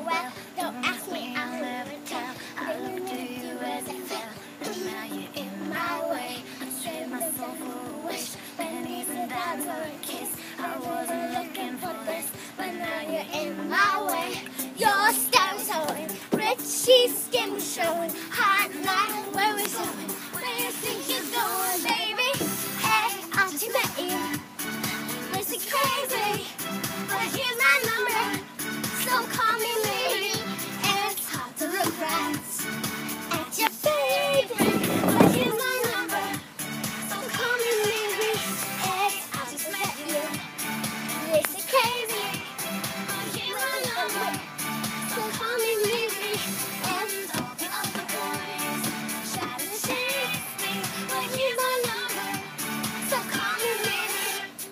well. Don't ask me, I'll never tell. I looked to you as it fell, and now you're in my way. I trade my soul for a wish, pennies and dimes for a kiss. I wasn't looking for this, but now you're in my way. Your style was showing, Richie's skin was showing, hot night where we're showing. Where you think you're going, baby? Hey, I just met you. This is crazy, but here's my number, so call me maybe. And it's hard to look right at your baby, but here's my number, so call me maybe. Hey, I just met you. This is crazy, but here's my number, so call me maybe. And all the other boys try to chase me, but here's my number, so call me maybe.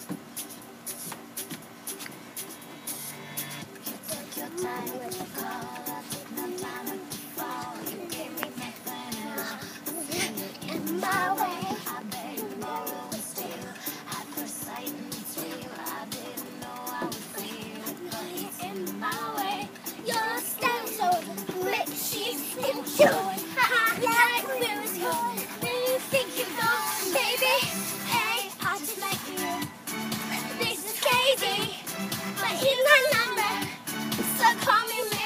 Your time with the call, I took my time with the fall. You gave me nothing at all. In my way, I begged, borrowed, and steal. At first sight, it's real. I didn't know I would feel it, but it's in my way. Your style so lit, she's still showing. Hot like where it's going. Where you think you're going, baby? Hey, I just met you. This is crazy, but here's my number. So call me